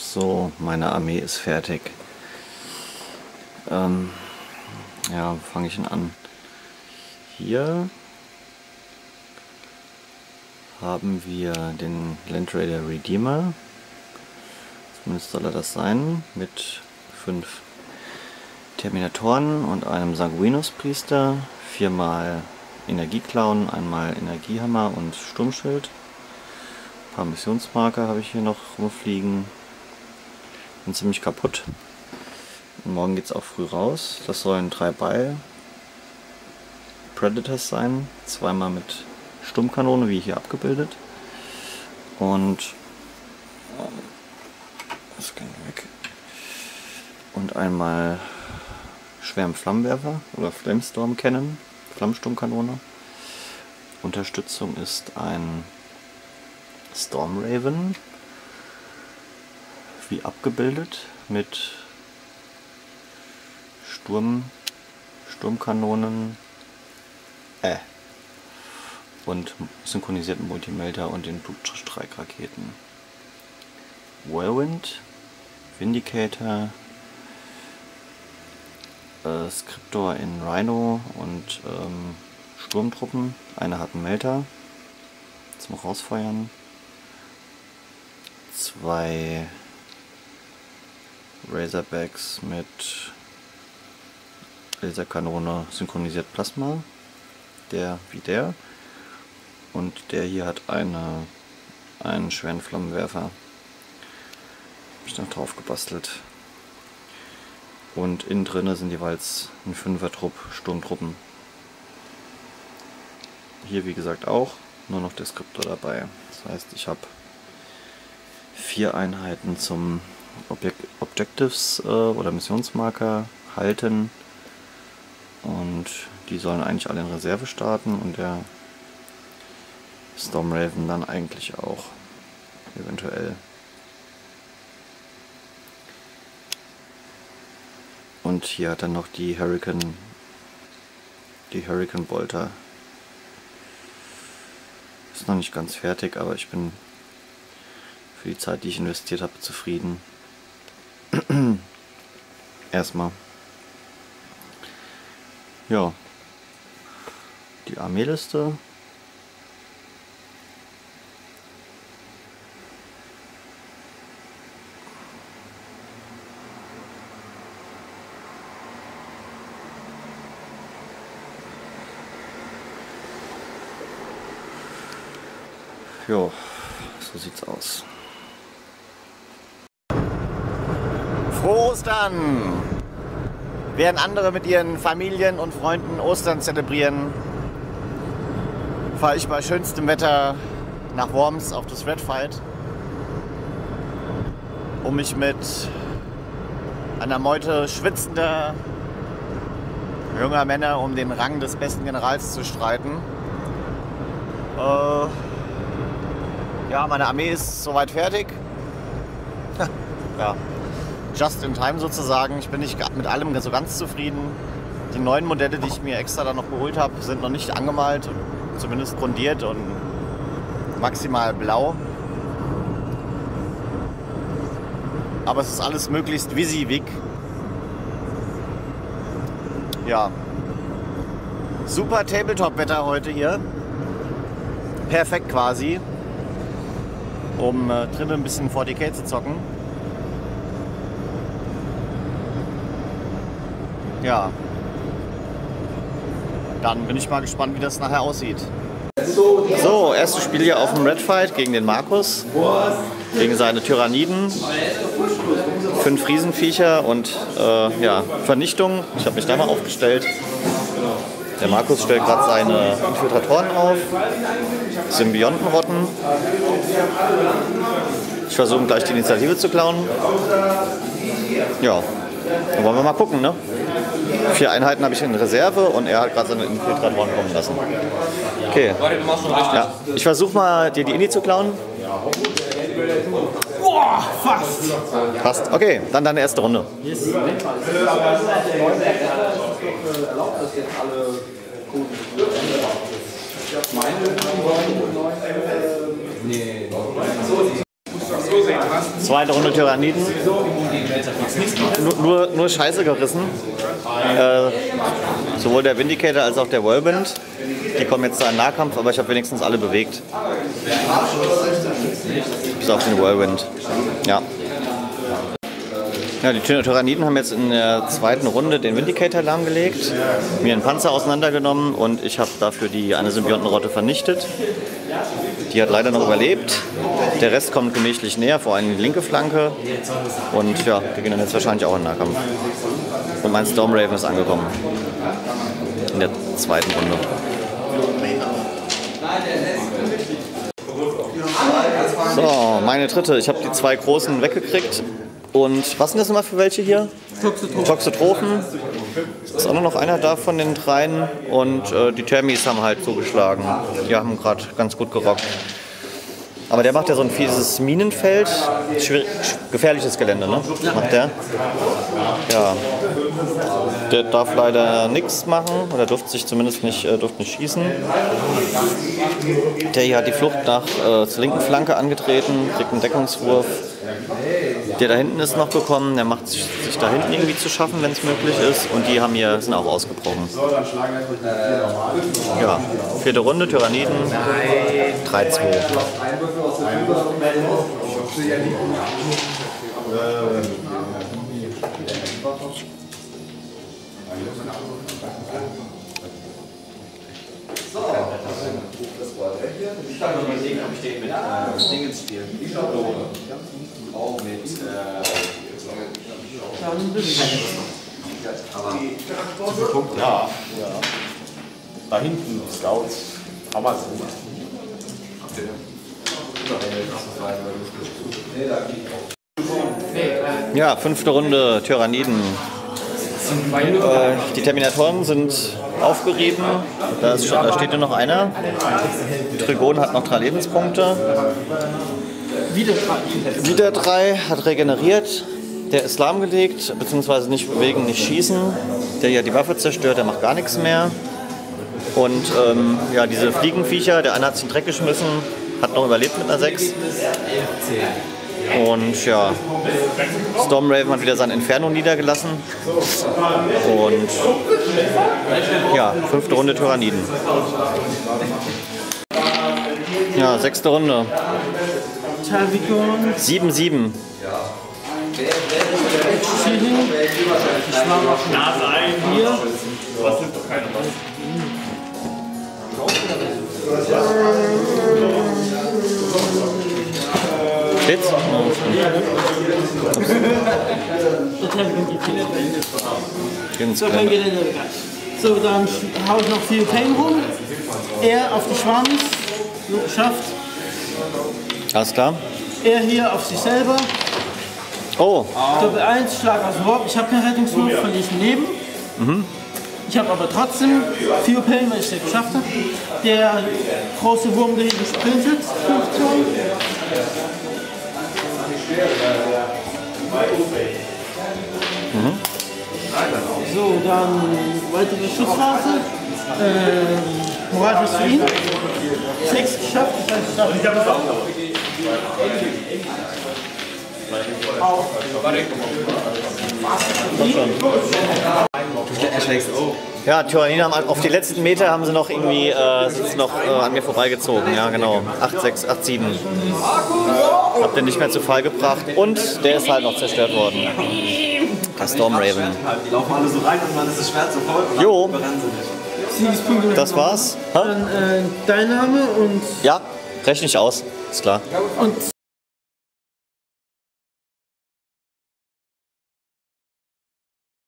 So, meine Armee ist fertig. Ja, wo fange ich denn an? Hier haben wir den Land Raider Redeemer. Zumindest soll er das sein. Mit 5 Terminatoren und einem Sanguinus Priester. 4-mal Energieklauen, einmal Energiehammer und Sturmschild. Ein paar Missionsmarker habe ich hier noch rumfliegen. Bin ziemlich kaputt. Und morgen geht es auch früh raus. Das sollen 3 Bile Predators sein. 2-mal mit Sturmkanone, wie hier abgebildet. Und das kann weg. Und einmal schweren Flammenwerfer oder Flamestorm Cannon, Flammensturmkanone. Unterstützung ist ein Storm Raven, wie abgebildet, mit Sturmkanonen und synchronisierten Multimelter und den Blutstreikraketen. Whirlwind, Vindicator, Scriptor in Rhino und Sturmtruppen. Einer hat einen Melter zum Rausfeuern. 2 Razorbacks mit Laserkanone synchronisiert Plasma. Der wie der. Und der hier hat einen schweren Flammenwerfer. Habe ich noch drauf gebastelt. Und innen drin sind jeweils ein 5er-Trupp Sturmtruppen. Hier wie gesagt auch, nur noch der Scriptor dabei. Das heißt, ich habe 4 Einheiten zum Objectives oder Missionsmarker halten. Und die sollen eigentlich alle in Reserve starten und der Storm Raven dann eigentlich auch, eventuell. Und hier hat er noch die Hurricane Bolter. Ist noch nicht ganz fertig, aber ich bin für die Zeit, die ich investiert habe, zufrieden. Erstmal. Ja. Die Armeeliste. Jo, so sieht's aus. Frohe Ostern! Während andere mit ihren Familien und Freunden Ostern zelebrieren, fahre ich bei schönstem Wetter nach Worms auf das Red Fight, um mich mit einer Meute schwitzender junger Männer um den Rang des besten Generals zu streiten. Ja, meine Armee ist soweit fertig. Ja, just in time sozusagen. Ich bin nicht mit allem so ganz zufrieden. Die neuen Modelle, die ich mir extra dann noch geholt habe, sind noch nicht angemalt, zumindest grundiert und maximal blau. Aber es ist alles möglichst visivig. Ja, super Tabletop-Wetter heute hier. Perfekt quasi, um drinnen ein bisschen 40k zu zocken. Ja, dann bin ich mal gespannt, wie das nachher aussieht. So, erstes Spiel hier auf dem Red Fight gegen den Markus, gegen seine Tyranniden. 5 Riesenviecher und ja, Vernichtung. Ich habe mich da mal aufgestellt. Der Markus stellt gerade seine Infiltratoren auf, Symbiontenrotten. Ich versuche gleich die Initiative zu klauen. Ja, dann wollen wir mal gucken, ne? 4 Einheiten habe ich in Reserve und er hat gerade seine Infiltratoren kommen lassen. Okay, ja, ich versuche mal dir die Indie zu klauen. Boah, fast! Passt. Okay, dann deine erste Runde. Yes. Nee. Zweite Runde Tyranniden. Nur Scheiße gerissen. Sowohl der Vindicator als auch der Whirlwind. Die kommen jetzt da in Nahkampf, aber ich habe wenigstens alle bewegt. Bis auf den Whirlwind. Ja. Ja, die Tyranniden haben jetzt in der zweiten Runde den Vindicator lahmgelegt, mir einen Panzer auseinandergenommen und ich habe dafür eine Symbiontenrotte vernichtet. Die hat leider noch überlebt. Der Rest kommt gemächlich näher, vor allem die linke Flanke. Und ja, die gehen dann jetzt wahrscheinlich auch in den Nahkampf. Und mein Stormraven ist angekommen. In der zweiten Runde. So, meine dritte. Ich habe die zwei großen weggekriegt. Und was sind das immer für welche hier? Toxotrophen. Ist auch nur noch einer da von den dreien. Und die Thermis haben halt zugeschlagen. Die haben gerade ganz gut gerockt. Aber der macht ja so ein fieses Minenfeld. Gefährliches Gelände, ne? Macht der. Ja. Der darf leider nichts machen. Oder durfte sich zumindest nicht schießen. Der hier hat die Flucht zur linken Flanke angetreten. Kriegt einen Deckungswurf. Der da hinten ist noch gekommen, der macht sich da hinten irgendwie zu schaffen, wenn es möglich ist. Und die sind auch ausgebrochen. Ja, vierte Runde, Tyranniden, 3-2. Ich kann mal überlegen, ob ich den mit Dingens spiele. Auch mit ja. Da hinten Scouts. Amazon. Ja, fünfte Runde, Tyranniden. Die Terminatoren sind aufgerieben. Da steht nur noch einer. Trigon hat noch 3 Lebenspunkte. Wieder 3, hat regeneriert. Der ist lahmgelegt, beziehungsweise nicht bewegen, nicht schießen. Der hier die Waffe zerstört, der macht gar nichts mehr. Und ja, diese Fliegenviecher, der eine hat sich in den Dreck geschmissen, hat noch überlebt mit einer 6. Und ja, Stormraven hat wieder sein Inferno niedergelassen. Und ja, 5. Runde Tyranniden. Ja, 6. Runde. 7-7. Hier. Was nimmt doch keiner was? Steht's? So, dann hau ich noch 4 Pain rum. Er auf die Schwanz. So, geschafft. Alles klar. Er hier auf sich selber. Oh. Doppel 1, Schlag aus dem Rob. Ich habe keinen Rettungswurf, verliere ich ein Leben. Ich habe aber trotzdem 4 Pain, weil ich es geschafft habe. Der große Wurm, der hinten sprintet. 5 Zoll. So, dann weitere Schussphase. Moral ist für ihn. 6 geschafft, das heißt, ich habe es auch. Ja, Tyranniden haben auf die letzten Meter haben sie noch irgendwie an mir vorbeigezogen. Ja, genau. 8-6, 8-7. Hab den nicht mehr zu Fall gebracht und der ist halt noch zerstört worden. Der Stormraven. Die laufen alle so rein und man ist es schwer zu folgen. Jo. Das war's. Dann dein Name und. Ja, rechne ich aus. Ist klar. Und